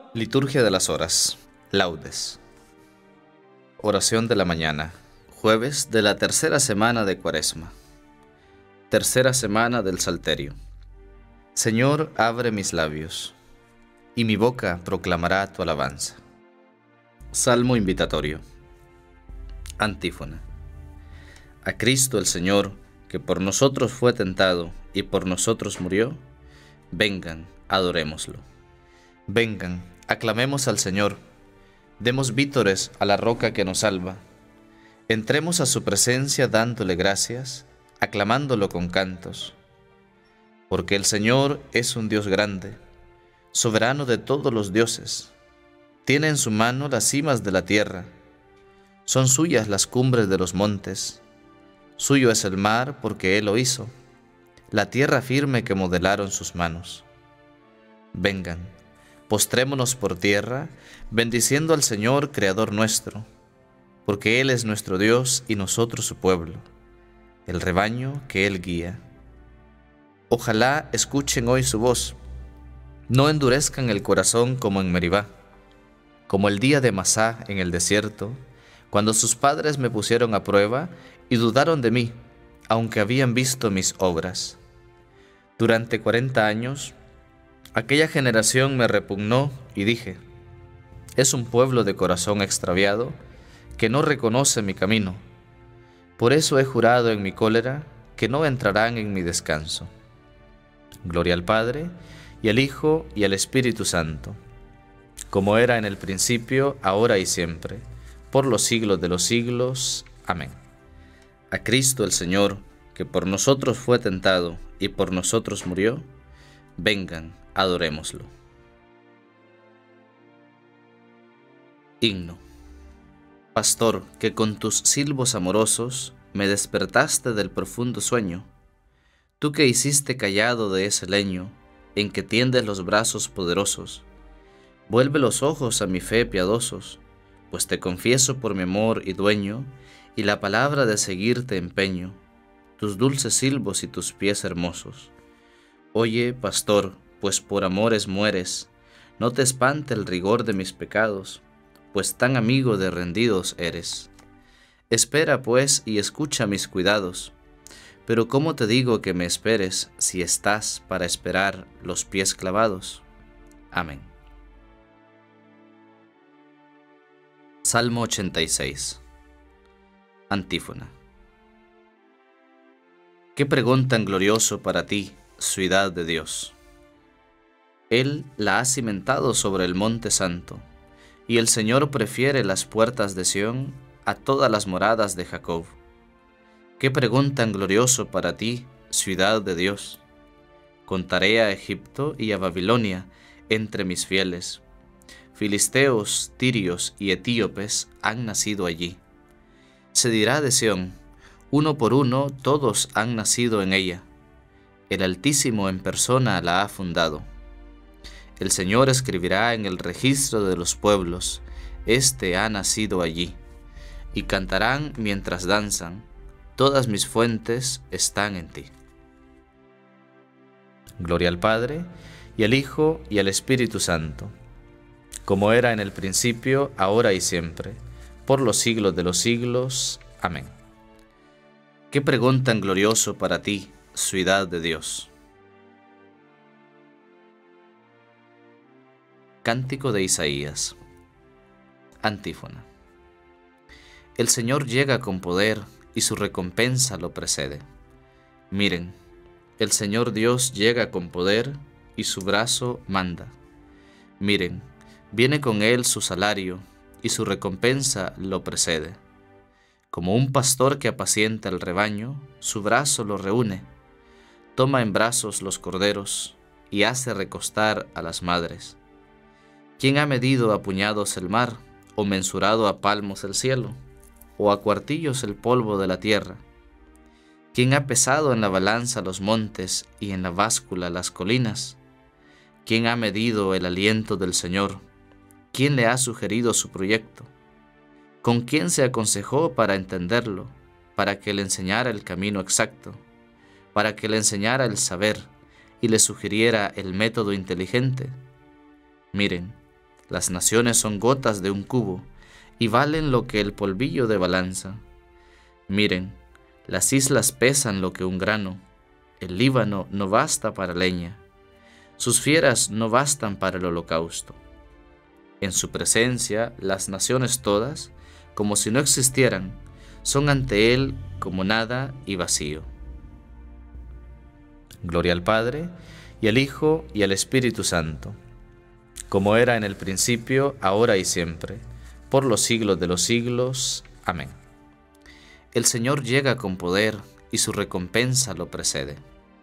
Liturgia de las Horas. Laudes. Oración de la mañana. Jueves de la tercera semana de Cuaresma. Tercera semana del Salterio. Señor, abre mis labios, y mi boca proclamará tu alabanza. Salmo invitatorio. Antífona. A Cristo el Señor, que por nosotros fue tentado y por nosotros murió, vengan, adorémoslo. Vengan, aclamemos al Señor, demos vítores a la roca que nos salva. Entremos a su presencia dándole gracias, aclamándolo con cantos. Porque el Señor es un Dios grande, soberano de todos los dioses. Tiene en su mano las cimas de la tierra, son suyas las cumbres de los montes. Suyo es el mar porque Él lo hizo, la tierra firme que modelaron sus manos. Vengan, postrémonos por tierra, bendiciendo al Señor, Creador nuestro, porque Él es nuestro Dios y nosotros su pueblo, el rebaño que Él guía. Ojalá escuchen hoy su voz, no endurezcan el corazón como en Meribá, como el día de Masá en el desierto, cuando sus padres me pusieron a prueba y dudaron de mí, aunque habían visto mis obras. Durante 40 años, aquella generación me repugnó y dije, es un pueblo de corazón extraviado que no reconoce mi camino. Por eso he jurado en mi cólera que no entrarán en mi descanso. Gloria al Padre, y al Hijo, y al Espíritu Santo, como era en el principio, ahora y siempre, por los siglos de los siglos. Amén. A Cristo el Señor, que por nosotros fue tentado y por nosotros murió, vengan, adorémoslo. Himno. Pastor, que con tus silbos amorosos me despertaste del profundo sueño, tú que hiciste callado de ese leño en que tiendes los brazos poderosos, vuelve los ojos a mi fe piadosos, pues te confieso por mi amor y dueño, y la palabra de seguirte empeño, tus dulces silbos y tus pies hermosos. Oye, pastor, pues por amores mueres, no te espante el rigor de mis pecados, pues tan amigo de rendidos eres. Espera, pues, y escucha mis cuidados, pero ¿cómo te digo que me esperes si estás para esperar los pies clavados? Amén. Salmo 86. Antífona. Qué pregón tan glorioso para ti, ciudad de Dios. Él la ha cimentado sobre el monte santo, y el Señor prefiere las puertas de Sión a todas las moradas de Jacob. Qué pregón tan glorioso para ti, ciudad de Dios. Contaré a Egipto y a Babilonia entre mis fieles. Filisteos, tirios y etíopes han nacido allí. Se dirá de Sión, uno por uno todos han nacido en ella. El Altísimo en persona la ha fundado. El Señor escribirá en el registro de los pueblos, este ha nacido allí. Y cantarán mientras danzan, todas mis fuentes están en ti. Gloria al Padre, y al Hijo, y al Espíritu Santo, como era en el principio, ahora y siempre, por los siglos de los siglos. Amén. Qué pregón tan glorioso para ti, ciudad de Dios. Cántico de Isaías. Antífona. El Señor llega con poder y su recompensa lo precede. Miren, el Señor Dios llega con poder y su brazo manda. Miren, viene con él su salario y su recompensa lo precede. Como un pastor que apacienta el rebaño, su brazo lo reúne, toma en brazos los corderos y hace recostar a las madres. ¿Quién ha medido a puñados el mar, o mensurado a palmos el cielo, o a cuartillos el polvo de la tierra? ¿Quién ha pesado en la balanza los montes y en la báscula las colinas? ¿Quién ha medido el aliento del Señor? ¿Quién le ha sugerido su proyecto? ¿Con quién se aconsejó para entenderlo, para que le enseñara el camino exacto, para que le enseñara el saber y le sugiriera el método inteligente? Miren, Las naciones son gotas de un cubo, y valen lo que el polvillo de balanza. Miren, las islas pesan lo que un grano, el Líbano no basta para leña, sus fieras no bastan para el holocausto. En su presencia, las naciones todas, como si no existieran, son ante él como nada y vacío. Gloria al Padre, y al Hijo, y al Espíritu Santo, como era en el principio, ahora y siempre, por los siglos de los siglos. Amén. El Señor llega con poder, y su recompensa lo precede.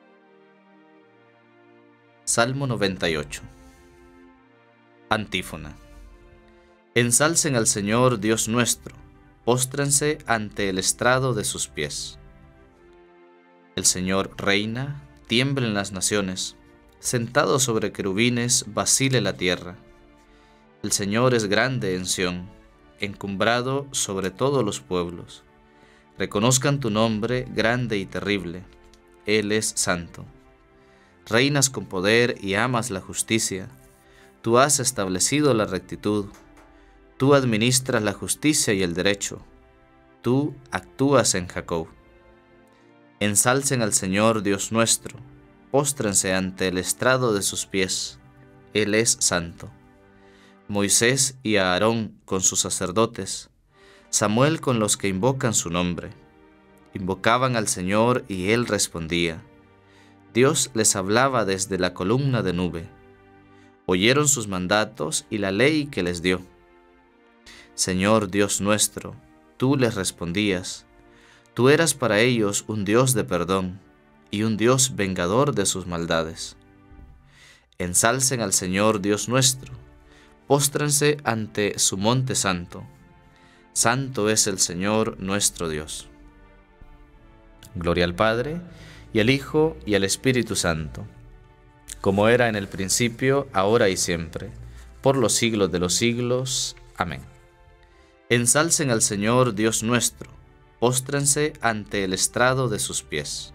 Salmo 98. Antífona. Ensalcen al Señor Dios nuestro, póstrense ante el estrado de sus pies. El Señor reina, tiemblen las naciones, sentado sobre querubines vacile la tierra. El Señor es grande en Sión, encumbrado sobre todos los pueblos. Reconozcan tu nombre grande y terrible, Él es santo. Reinas con poder y amas la justicia, tú has establecido la rectitud, tú administras la justicia y el derecho, tú actúas en Jacob. Ensalcen al Señor Dios nuestro, póstrense ante el estrado de sus pies, Él es santo. Moisés y Aarón con sus sacerdotes, Samuel con los que invocan su nombre. Invocaban al Señor y Él respondía. Dios les hablaba desde la columna de nube. Oyeron sus mandatos y la ley que les dio. Señor Dios nuestro, tú les respondías. Tú eras para ellos un Dios de perdón y un Dios vengador de sus maldades. Ensalcen al Señor Dios nuestro, póstrense ante su monte santo. Santo es el Señor nuestro Dios. Gloria al Padre, y al Hijo, y al Espíritu Santo, como era en el principio, ahora y siempre, por los siglos de los siglos. Amén. Ensalcen al Señor Dios nuestro, póstrense ante el estrado de sus pies.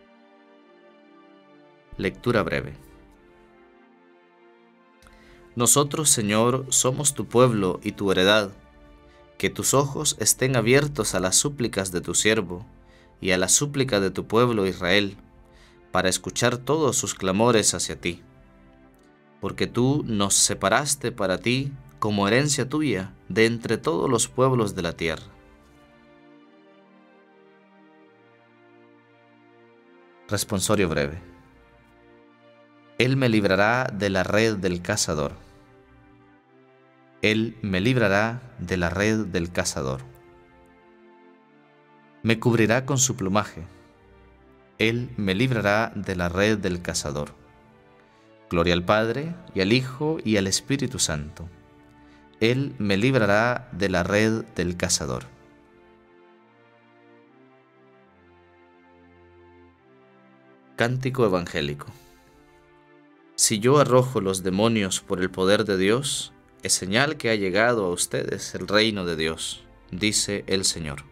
Lectura breve. Nosotros, Señor, somos tu pueblo y tu heredad. Que tus ojos estén abiertos a las súplicas de tu siervo y a la súplica de tu pueblo Israel, para escuchar todos sus clamores hacia ti. Porque tú nos separaste para ti como herencia tuya de entre todos los pueblos de la tierra. Responsorio breve. Él me librará de la red del cazador. Él me librará de la red del cazador. Me cubrirá con su plumaje. Él me librará de la red del cazador. Gloria al Padre, y al Hijo, y al Espíritu Santo. Él me librará de la red del cazador. Cántico evangélico. Si yo arrojo los demonios por el poder de Dios, es señal que ha llegado a ustedes el reino de Dios, dice el Señor.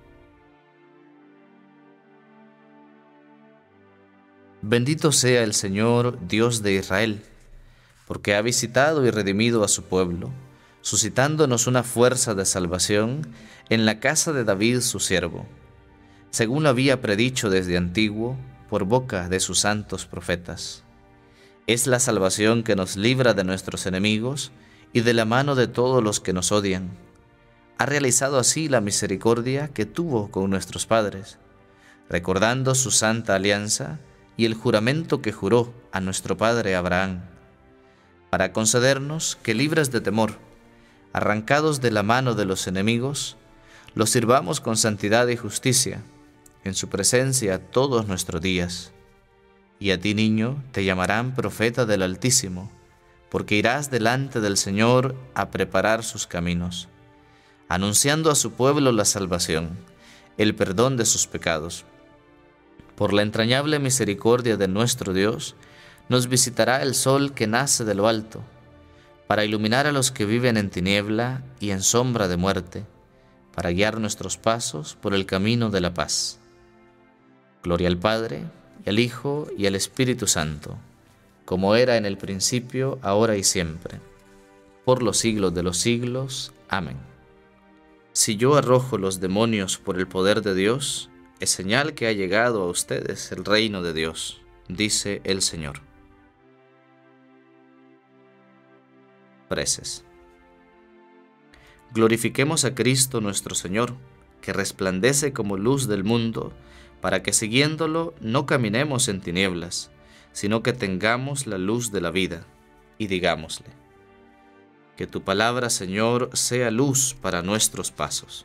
Bendito sea el Señor, Dios de Israel, porque ha visitado y redimido a su pueblo, suscitándonos una fuerza de salvación en la casa de David su siervo, según lo había predicho desde antiguo por boca de sus santos profetas. Es la salvación que nos libra de nuestros enemigos y de la mano de todos los que nos odian. Ha realizado así la misericordia que tuvo con nuestros padres, recordando su santa alianza y el juramento que juró a nuestro padre Abraham, para concedernos que, libres de temor, arrancados de la mano de los enemigos, los sirvamos con santidad y justicia, en su presencia todos nuestros días. Y a ti, niño, te llamarán profeta del Altísimo, porque irás delante del Señor a preparar sus caminos, anunciando a su pueblo la salvación, el perdón de sus pecados. Por la entrañable misericordia de nuestro Dios, nos visitará el sol que nace de lo alto, para iluminar a los que viven en tiniebla y en sombra de muerte, para guiar nuestros pasos por el camino de la paz. Gloria al Padre, y al Hijo, y al Espíritu Santo, como era en el principio, ahora y siempre, por los siglos de los siglos. Amén. Si yo arrojo los demonios por el poder de Dios, es señal que ha llegado a ustedes el reino de Dios, dice el Señor. Preces. Glorifiquemos a Cristo nuestro Señor, que resplandece como luz del mundo, para que siguiéndolo no caminemos en tinieblas, sino que tengamos la luz de la vida, y digámosle: que tu palabra, Señor, sea luz para nuestros pasos.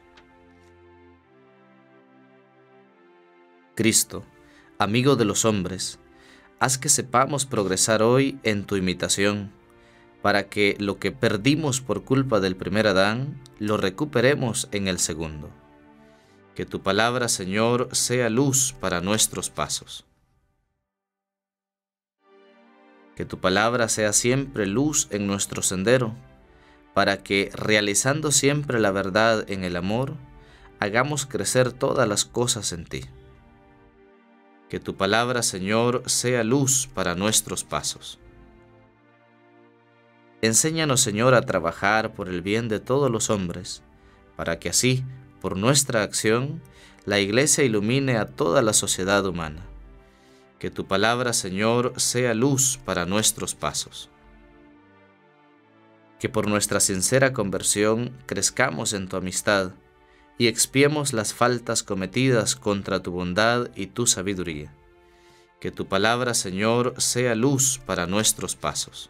Cristo, amigo de los hombres, haz que sepamos progresar hoy en tu imitación, para que lo que perdimos por culpa del primer Adán, lo recuperemos en el segundo. Que tu palabra, Señor, sea luz para nuestros pasos. Que tu palabra sea siempre luz en nuestro sendero, para que, realizando siempre la verdad en el amor, hagamos crecer todas las cosas en ti. Que tu palabra, Señor, sea luz para nuestros pasos. Enséñanos, Señor, a trabajar por el bien de todos los hombres, para que así, por nuestra acción, la Iglesia ilumine a toda la sociedad humana. Que tu palabra, Señor, sea luz para nuestros pasos. Que por nuestra sincera conversión crezcamos en tu amistad y expiemos las faltas cometidas contra tu bondad y tu sabiduría. Que tu palabra, Señor, sea luz para nuestros pasos.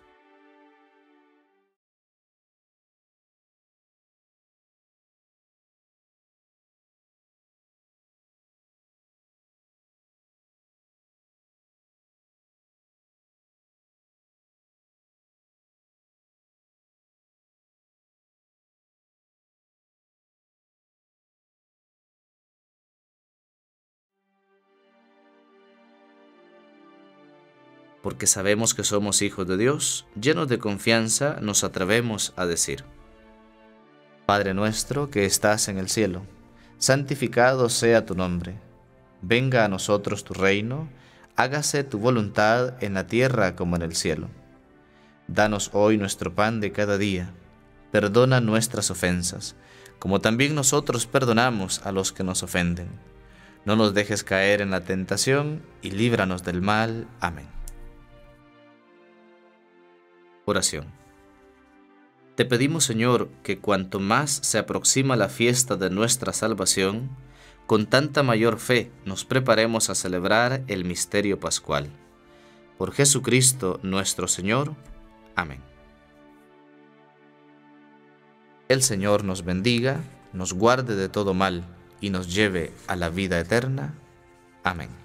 Porque sabemos que somos hijos de Dios, llenos de confianza nos atrevemos a decir: Padre nuestro que estás en el cielo, santificado sea tu nombre. Venga a nosotros tu reino, hágase tu voluntad en la tierra como en el cielo. Danos hoy nuestro pan de cada día. Perdona nuestras ofensas, como también nosotros perdonamos a los que nos ofenden. No nos dejes caer en la tentación y líbranos del mal. Amén. Oración. Te pedimos, Señor, que cuanto más se aproxima la fiesta de nuestra salvación, con tanta mayor fe nos preparemos a celebrar el misterio pascual. Por Jesucristo nuestro Señor. Amén. El Señor nos bendiga, nos guarde de todo mal y nos lleve a la vida eterna. Amén.